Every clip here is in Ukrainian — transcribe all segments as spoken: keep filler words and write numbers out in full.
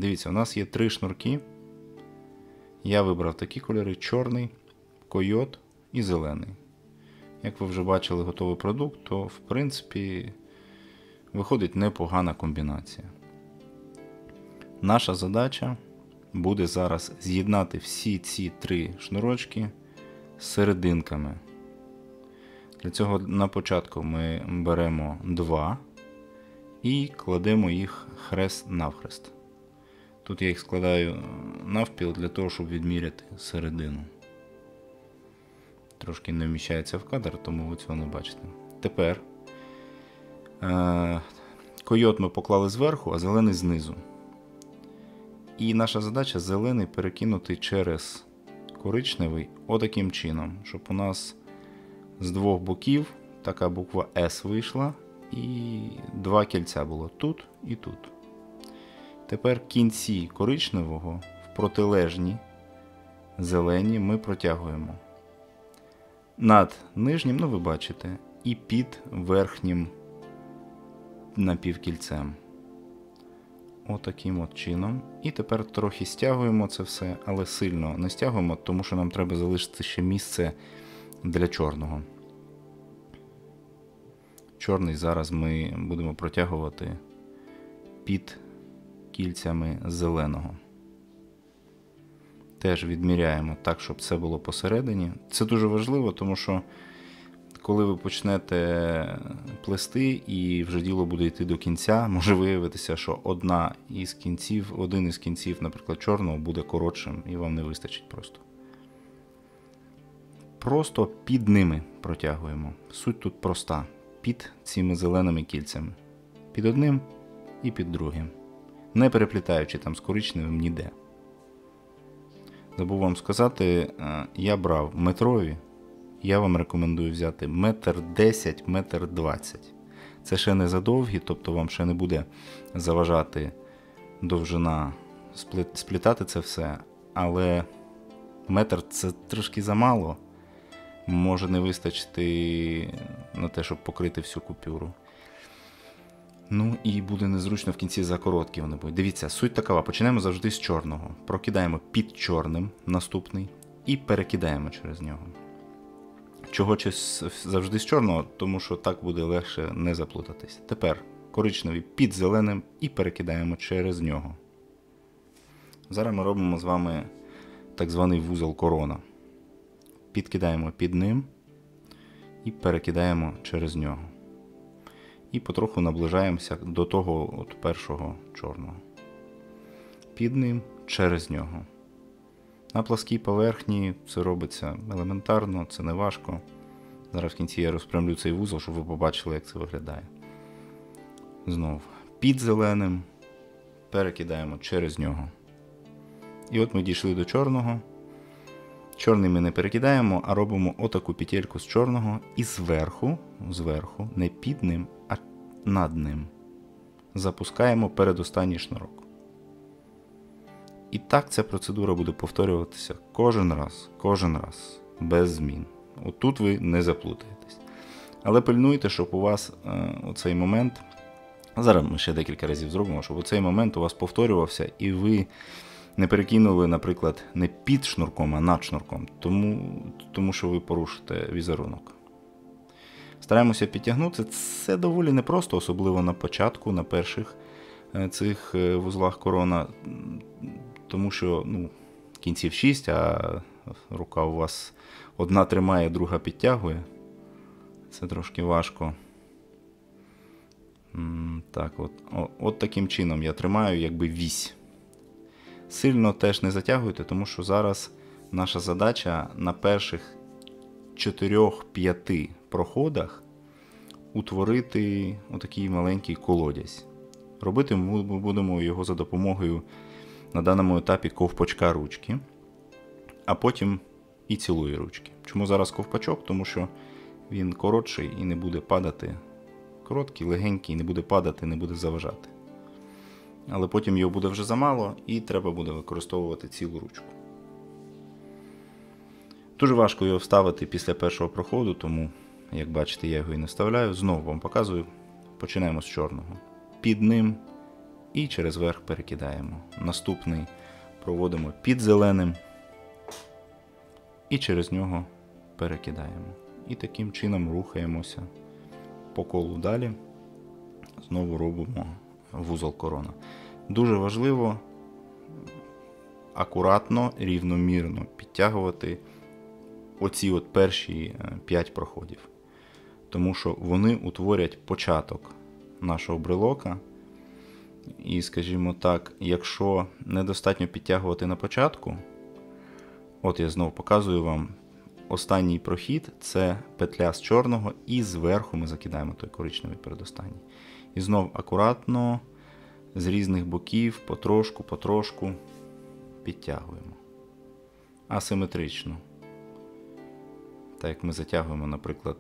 Дивіться, у нас є три шнурки. Я вибрав такі кольори: чорний, койот і зелений. Як ви вже бачили готовий продукт, то в принципі виходить непогана комбінація. Наша задача буде зараз з'єднати всі ці три шнурочки з серединками. Для цього на початку ми беремо два і кладемо їх хрест-навхрест. Тут я їх складаю навпіл для того, щоб відміряти середину. Трошки не вміщається в кадр, тому ви цього не бачите. Тепер е- койот ми поклали зверху, а зелений знизу. І наша задача зелений перекинути через коричневий отаким чином, щоб у нас з двох боків така буква С вийшла і два кільця було тут і тут. Тепер кінці коричневого в протилежні зелені ми протягуємо над нижнім, ну ви бачите, і під верхнім напівкільцем. Отаким от чином. І тепер трохи стягуємо це все, але сильно не стягуємо, тому що нам треба залишити ще місце для чорного. Чорний зараз ми будемо протягувати під кільцями зеленого. Теж відміряємо так, щоб це було посередині. Це дуже важливо, тому що коли ви почнете плести і вже діло буде йти до кінця, може виявитися, що одна із кінців, один із кінців, наприклад, чорного, буде коротшим і вам не вистачить просто. Просто під ними протягуємо. Суть тут проста. Під цими зеленими кільцями. Під одним і під другим. Не переплітаючи там з коричневим ніде. Забув вам сказати, я брав метрові. Я вам рекомендую взяти метр десять, метр двадцять. Це ще не задовгі, тобто вам ще не буде заважати довжина сплітати це все. Але метр це трошки замало. Може не вистачити на те, щоб покрити всю купюру. Ну і буде незручно в кінці за короткі вони будуть. Дивіться, суть такова. Починаємо завжди з чорного. Прокидаємо під чорним наступний і перекидаємо через нього. Чого завжди з чорного? Тому що так буде легше не заплутатись. Тепер коричневий під зеленим і перекидаємо через нього. Зараз ми робимо з вами так званий вузол корона. Підкидаємо під ним і перекидаємо через нього. І потроху наближаємося до того от першого чорного. Під ним, через нього. На пласкій поверхні це робиться елементарно, це не важко. Зараз в кінці я розпрямлю цей вузол, щоб ви побачили, як це виглядає. Знову. Під зеленим перекидаємо через нього. І от ми дійшли до чорного. Чорний ми не перекидаємо, а робимо отаку петельку з чорного і зверху, зверху, не під ним, а над ним. Запускаємо передостанній шнурок. І так ця процедура буде повторюватися кожен раз, кожен раз, без змін. Отут ви не заплутаєтесь. Але пильнуйте, щоб у вас е, оцей момент, зараз ми ще декілька разів зробимо, щоб оцей момент у вас повторювався і ви не перекинули, наприклад, не під шнурком, а над шнурком, тому, тому що ви порушите візерунок. Стараємося підтягнути. Це доволі непросто, особливо на початку, на перших цих вузлах корона, тому що ну, кінців шість, а рука у вас одна тримає, друга підтягує. Це трошки важко. Так, от, от таким чином я тримаю якби вісь. Сильно теж не затягуйте, тому що зараз наша задача на перших чотирьох-п'яти проходах утворити отакий маленький колодязь. Робити ми будемо його за допомогою на даному етапі ковпачка ручки, а потім і цілої ручки. Чому зараз ковпачок? Тому що він коротший і не буде падати. Короткий, легенький, не буде падати, не буде заважати. Але потім його буде вже замало і треба буде використовувати цілу ручку. Дуже важко його вставити після першого проходу, тому, як бачите, я його і не вставляю. Знову вам показую. Починаємо з чорного. Під ним і через верх перекидаємо. Наступний проводимо під зеленим і через нього перекидаємо. І таким чином рухаємося по колу далі. Знову робимо вузол корона. Дуже важливо акуратно, рівномірно підтягувати оці от перші п'ять проходів. Тому що вони утворять початок нашого брелока. І, скажімо так, якщо недостатньо підтягувати на початку, от я знову показую вам, останній прохід – це петля з чорного, і зверху ми закидаємо той коричневий передостанній. І знов акуратно, з різних боків, потрошку, потрошку підтягуємо. Асиметрично. Так як ми затягуємо, наприклад,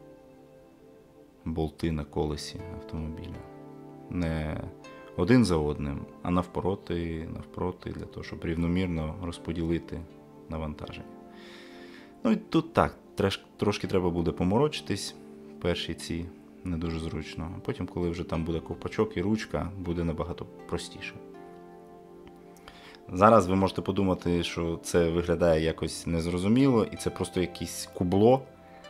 болти на колесі автомобіля. Не один за одним, а навпроти, навпроти, для того, щоб рівномірно розподілити навантаження. Ну і тут так, треш, трошки треба буде поморочитись, перші ці не дуже зручно, а потім, коли вже там буде ковпачок і ручка, буде набагато простіше. Зараз ви можете подумати, що це виглядає якось незрозуміло, і це просто якесь кубло,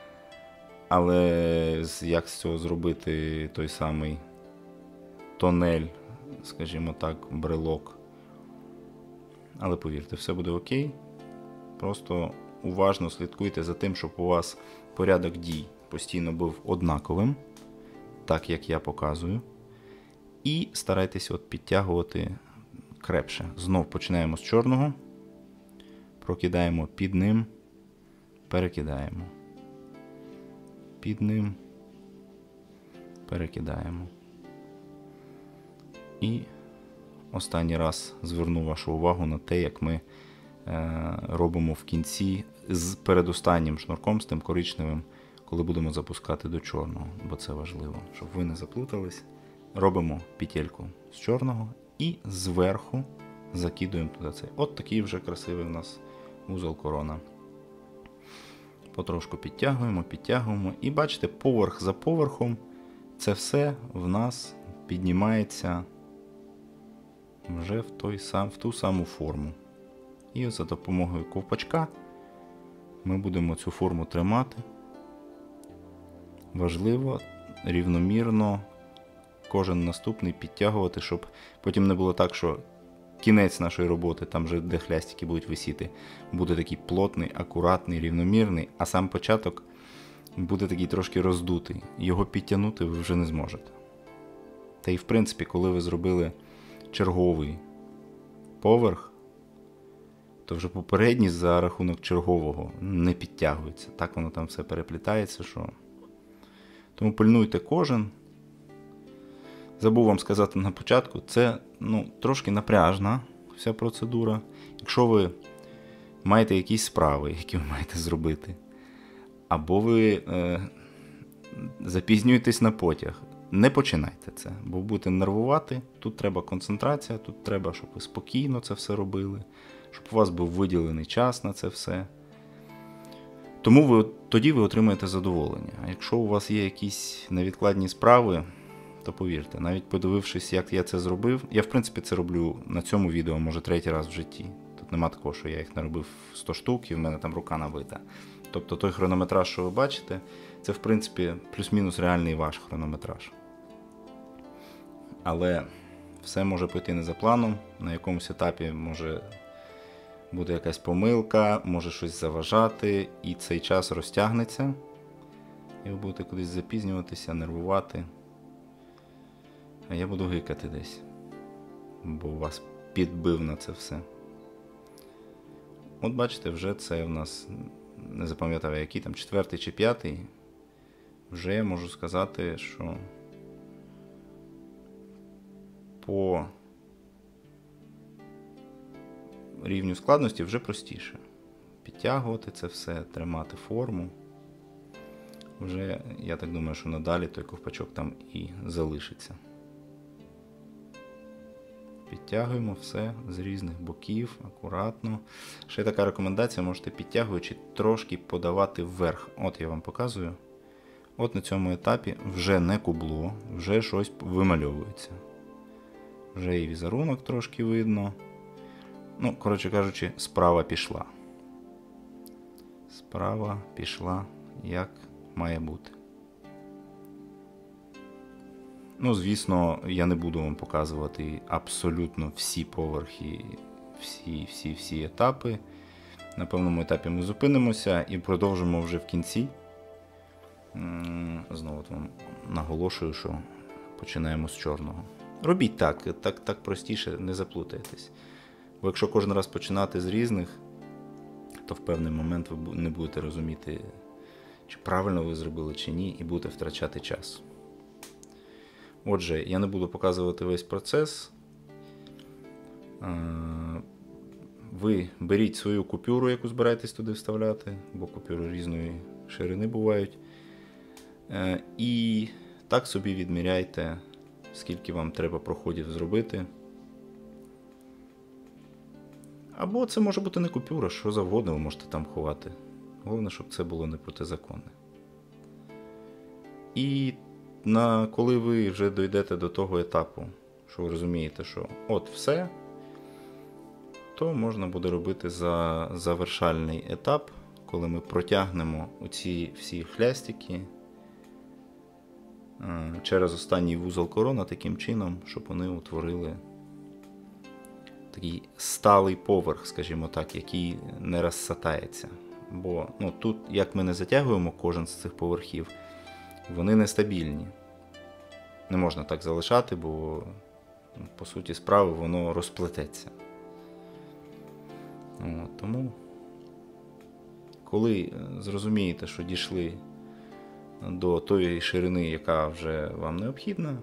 але як з цього зробити той самий тонель, скажімо так, брелок. Але повірте, все буде окей. Просто уважно слідкуйте за тим, щоб у вас порядок дій постійно був однаковим, так як я показую. І старайтеся от підтягувати крепше. Знов починаємо з чорного, прокидаємо під ним, перекидаємо. Під ним, перекидаємо. І останній раз зверну вашу увагу на те, як ми е, робимо в кінці з передостаннім шнурком, з тим коричневим, коли будемо запускати до чорного, бо це важливо, щоб ви не заплутались. Робимо петельку з чорного і зверху закидуємо туди цей. От такий вже красивий у нас вузол корона. Потрошку підтягуємо, підтягуємо. І бачите, поверх за поверхом це все в нас піднімається вже в, той сам, в ту саму форму. І за допомогою ковпачка ми будемо цю форму тримати. Важливо рівномірно кожен наступний підтягувати, щоб потім не було так, що кінець нашої роботи, там вже де хлястики будуть висіти, буде такий плотний, акуратний, рівномірний, а сам початок буде такий трошки роздутий. Його підтягнути ви вже не зможете. Та й в принципі, коли ви зробили черговий поверх, то вже попередній за рахунок чергового не підтягується. Так воно там все переплітається, що... Тому пильнуйте кожен. Забув вам сказати на початку, це ну, трошки напряжна вся процедура. Якщо ви маєте якісь справи, які ви маєте зробити, або ви е, запізнюєтесь на потяг, не починайте це, бо будете нервувати. Тут треба концентрація, тут треба, щоб ви спокійно це все робили, щоб у вас був виділений час на це все. Тому ви, тоді ви отримаєте задоволення. А якщо у вас є якісь невідкладні справи, то повірте, навіть подивившись, як я це зробив, я в принципі це роблю на цьому відео, може третій раз в житті. Тут нема такого, що я їх наробив сто штук і в мене там рука набита. Тобто той хронометраж, що ви бачите, це в принципі плюс-мінус реальний ваш хронометраж. Але все може піти не за планом, на якомусь етапі може буде якась помилка, може щось заважати, і цей час розтягнеться, і ви будете кудись запізнюватися, нервувати. А я буду гикати десь, бо вас підбив на це все. От бачите, вже це в нас, не запам'ятав який там, четвертий чи п'ятий, вже я можу сказати, що по рівню складності вже простіше. Підтягувати це все, тримати форму. Вже, я так думаю, що надалі той ковпачок там і залишиться. Підтягуємо все з різних боків, акуратно. Ще така рекомендація, можете підтягуючи трошки подавати вверх. От я вам показую. От на цьому етапі вже не кубло, вже щось вимальовується. Вже і візерунок трошки видно. Ну, коротше кажучи, справа пішла. Справа пішла, як має бути. Ну, звісно, я не буду вам показувати абсолютно всі поверхи, всі-всі-всі етапи. На певному етапі ми зупинимося і продовжимо вже в кінці. Знову вам наголошую, що починаємо з чорного. Робіть так, так, так простіше, не заплутайтесь. Бо якщо кожен раз починати з різних, то в певний момент ви не будете розуміти, чи правильно ви зробили, чи ні, і будете втрачати час. Отже, я не буду показувати весь процес. Ви беріть свою купюру, яку збираєтесь туди вставляти, бо купюри різної ширини бувають. І так собі відміряйте, скільки вам треба проходів зробити. Або це може бути не купюра, що завгодно ви можете там ховати. Головне, щоб це було не протизаконне. І на, коли ви вже дійдете до того етапу, що ви розумієте, що от все, то можна буде робити за завершальний етап, коли ми протягнемо оці всі хлястики через останній вузол корона таким чином, щоб вони утворили такий сталий поверх, скажімо так, який не розсатається. Бо ну, тут, як ми не затягуємо кожен з цих поверхів, вони нестабільні. Не можна так залишати, бо по суті справи воно розплететься. От, тому, коли зрозумієте, що дійшли до тої ширини, яка вже вам необхідна,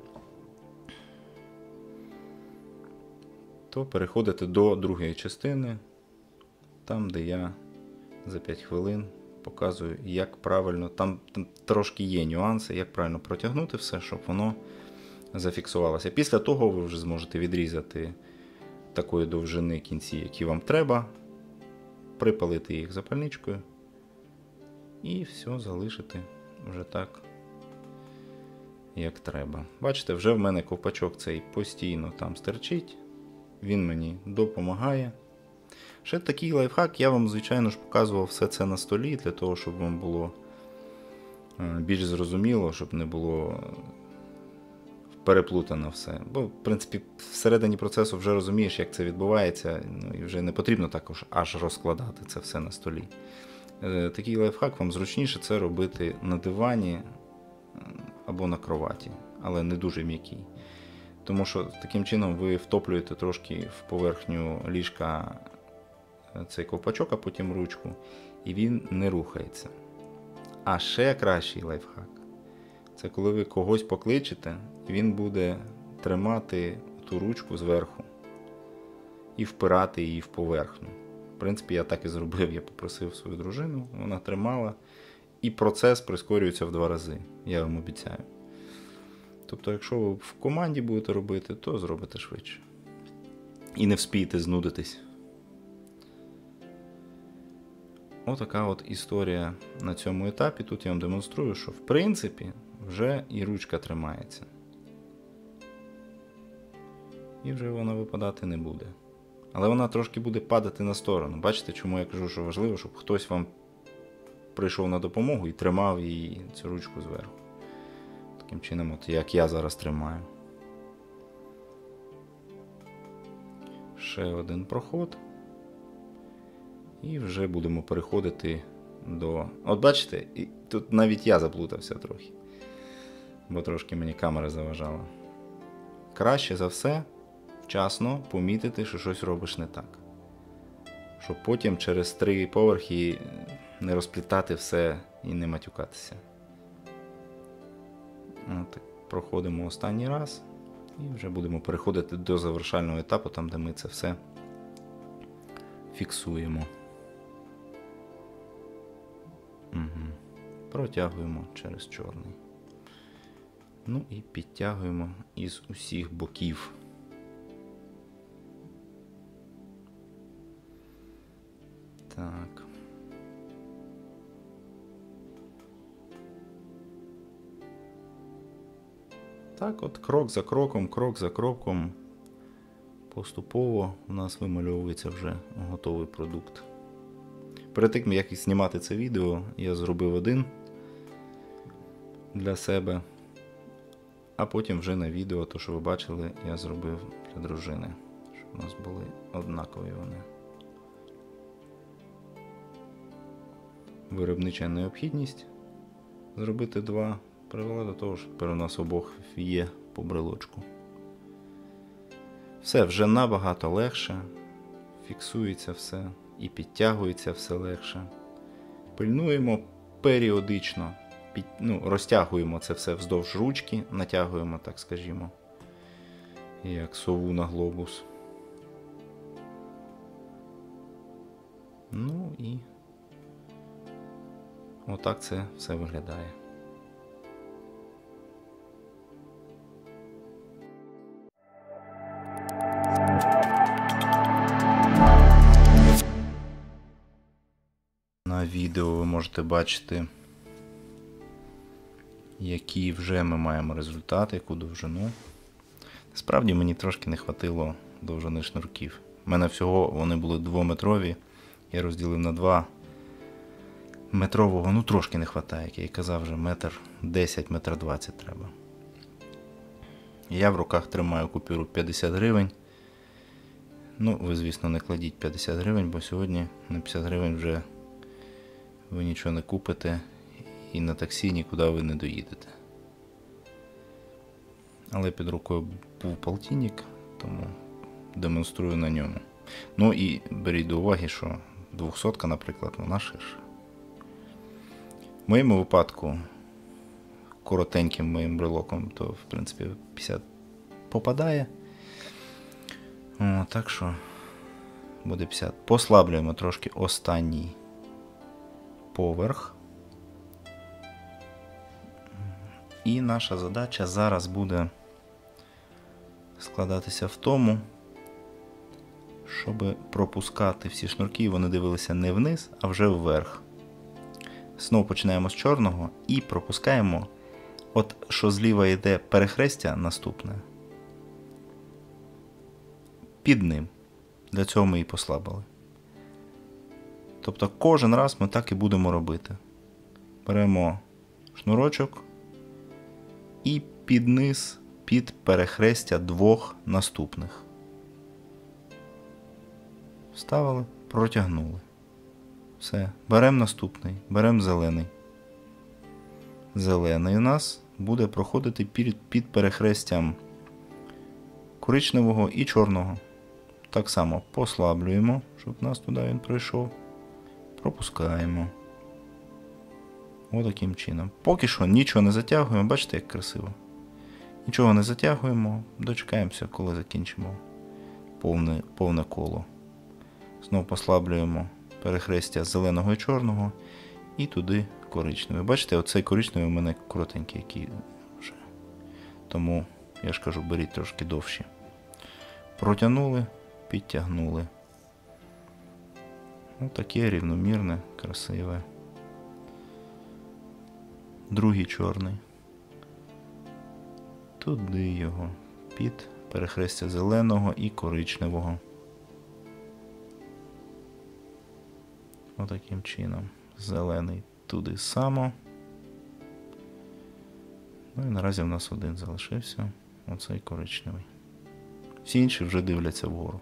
то переходите до другої частини, там, де я за п'ять хвилин показую, як правильно, там, там трошки є нюанси, як правильно протягнути все, щоб воно зафіксувалося. Після того ви вже зможете відрізати такої довжини кінці, які вам треба, припалити їх запальничкою і все залишити вже так, як треба. Бачите, вже в мене ковпачок цей постійно там стерчить, він мені допомагає. Ще такий лайфхак, я вам, звичайно ж, показував все це на столі, для того, щоб вам було більш зрозуміло, щоб не було переплутано все. Бо, в принципі, всередині процесу вже розумієш, як це відбувається, ну, і вже не потрібно також аж розкладати це все на столі. Такий лайфхак, вам зручніше це робити на дивані або на кроваті, але не дуже м'який. Тому що таким чином ви втоплюєте трошки в поверхню ліжка цей ковпачок, а потім ручку, і він не рухається. А ще кращий лайфхак – це коли ви когось покличете, він буде тримати ту ручку зверху і впирати її в поверхню. В принципі, я так і зробив, я попросив свою дружину, вона тримала, і процес прискорюється в два рази, я вам обіцяю. Тобто, якщо ви в команді будете робити, то зробите швидше. І не вспієте знудитись. Отака от історія на цьому етапі. Тут я вам демонструю, що в принципі вже і ручка тримається. І вже вона випадати не буде. Але вона трошки буде падати на сторону. Бачите, чому я кажу, що важливо, щоб хтось вам прийшов на допомогу і тримав її, цю ручку зверху. Таким чином, от як я зараз тримаю. Ще один проход. І вже будемо переходити до... От бачите, і тут навіть я заплутався трохи. Бо трошки мені камера заважала. Краще за все вчасно помітити, що щось робиш не так. Щоб потім через три поверхи не розплітати все і не матюкатися. От, проходимо останній раз і вже будемо переходити до завершального етапу, там де ми це все фіксуємо. Угу. Протягуємо через чорний. Ну і підтягуємо із усіх боків. Так. Так от крок за кроком, крок за кроком поступово у нас вимальовується вже готовий продукт. Перед тим, як знімати це відео, я зробив один для себе, а потім вже на відео, то що ви бачили, я зробив для дружини, щоб у нас були однакові вони. Виробнича необхідність зробити два привела до того, що тепер у нас обох є по брелочку. Все вже набагато легше, фіксується все і підтягується все легше. Пильнуємо періодично, під, ну, розтягуємо це все вздовж ручки, натягуємо, так скажімо, як сову на глобус. Ну і отак це все виглядає. На відео ви можете бачити, які вже ми маємо результати, яку довжину. Насправді мені трошки не хватило довжини шнурків. У мене всього вони були двометрові, я розділив на два. Метрового, ну трошки не вистачає, як я і казав, вже метр десять, метр двадцять треба. Я в руках тримаю купюру п'ятдесят гривень. Ну, ви, звісно, не кладіть п'ятдесят гривень, бо сьогодні на п'ятдесят гривень вже ви нічого не купите і на таксі нікуди ви не доїдете. Але під рукою був полтинник, тому демонструю на ньому. Ну і беріть до уваги, що двохсотка, наприклад, вона ширша. В моєму випадку коротеньким моїм брелоком, то в принципі п'ятдесят попадає. О, так що буде п'ятдесят. Послаблюємо трошки останній поверх. І наша задача зараз буде складатися в тому, щоб пропускати всі шнурки, вони дивилися не вниз, а вже вверх. Знову починаємо з чорного і пропускаємо, от що зліва йде перехрестя наступне, під ним. Для цього ми і послабили. Тобто кожен раз ми так і будемо робити. Беремо шнурочок і під низ, під перехрестя двох наступних. Вставили, протягнули. Все, беремо наступний, беремо зелений. Зелений у нас буде проходити під, під перехрестям коричневого і чорного. Так само послаблюємо, щоб у нас туди він пройшов. Пропускаємо. Отаким чином. Поки що нічого не затягуємо, бачите, як красиво. Нічого не затягуємо, дочекаємося, коли закінчимо повне, повне коло. Знову послаблюємо перехрестя зеленого і чорного і туди коричневий. Бачите, оцей коричневий у мене коротенький, який вже. Тому, я ж кажу, беріть трошки довші. Протягнули, підтягнули. Ось таке рівномірне, красиве. Другий чорний. Туди його, під перехрестя зеленого і коричневого. Отаким чином. Зелений туди само. Ну і наразі в нас один залишився. Оцей коричневий. Всі інші вже дивляться вгору.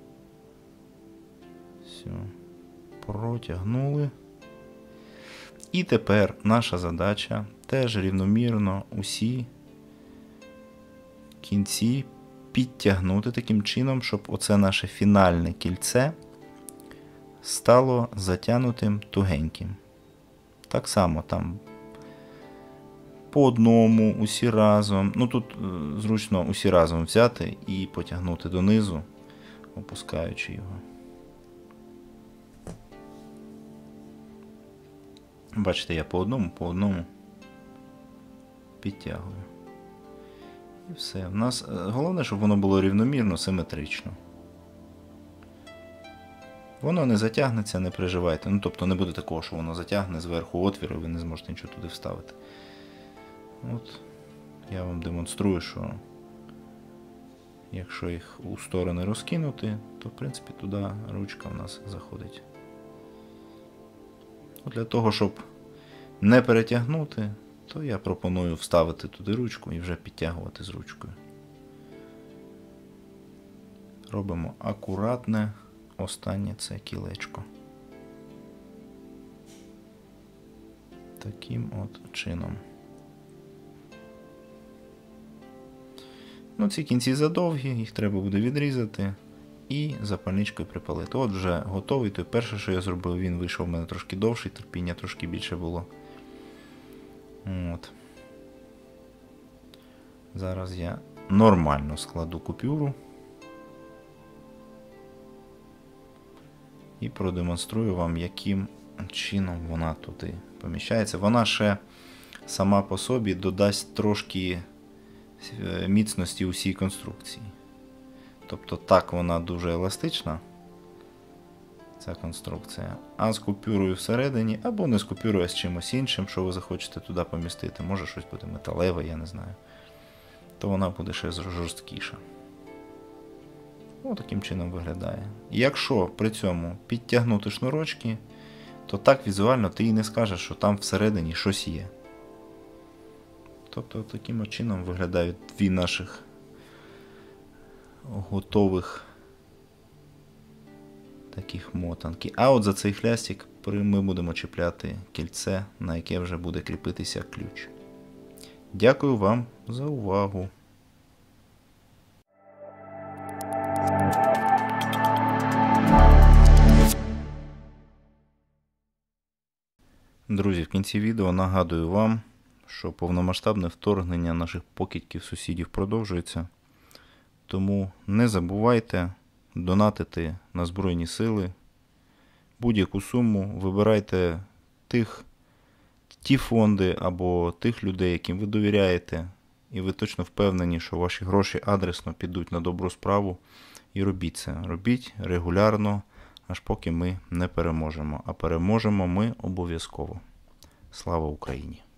Все. Протягнули. І тепер наша задача теж рівномірно усі кінці підтягнути таким чином, щоб оце наше фінальне кільце стало затягнутим тугеньким. Так само там по одному, усі разом. Ну тут е, зручно усі разом взяти і потягнути донизу, опускаючи його. Бачите, я по одному, по одному підтягую. І все. У нас головне, щоб воно було рівномірно, симетрично. Воно не затягнеться, не переживайте. Ну, тобто не буде такого, що воно затягне зверху отвір, і ви не зможете нічого туди вставити. От, я вам демонструю, що Якщо їх у сторони розкинути, то в принципі туди ручка в нас заходить. Для того, щоб не перетягнути, то я пропоную вставити туди ручку і вже підтягувати з ручкою. Робимо акуратне останнє це кілечко. Таким от чином. Ну, ці кінці задовгі, їх треба буде відрізати і запальничкою припалити. От вже готовий. То перше, що я зробив, він вийшов у мене трошки довший, терпіння трошки більше було. От. Зараз я нормально складу купюру і продемонструю вам, яким чином вона туди поміщається. Вона ще сама по собі додасть трошки міцності усій конструкції. Тобто так вона дуже еластична, ця конструкція. А з купюрою всередині, або не з купюрою, а з чимось іншим, що ви захочете туди помістити, може щось буде металеве, я не знаю, то вона буде ще жорсткіша. Ось таким чином виглядає. Якщо при цьому підтягнути шнурочки, то так візуально ти і не скажеш, що там всередині щось є. Тобто таким чином виглядають дві наших готових таких мотанки. А от за цей хлястик ми будемо чіпляти кільце, на яке вже буде кріпитися ключ. Дякую вам за увагу. Друзі, в кінці відео нагадую вам, що повномасштабне вторгнення наших покидьків-сусідів продовжується. Тому не забувайте донатити на Збройні Сили. Будь-яку суму вибирайте тих, ті фонди або тих людей, яким ви довіряєте. І ви точно впевнені, що ваші гроші адресно підуть на добру справу. І робіть це. Робіть регулярно, аж поки ми не переможемо. А переможемо ми обов'язково. Слава Україні!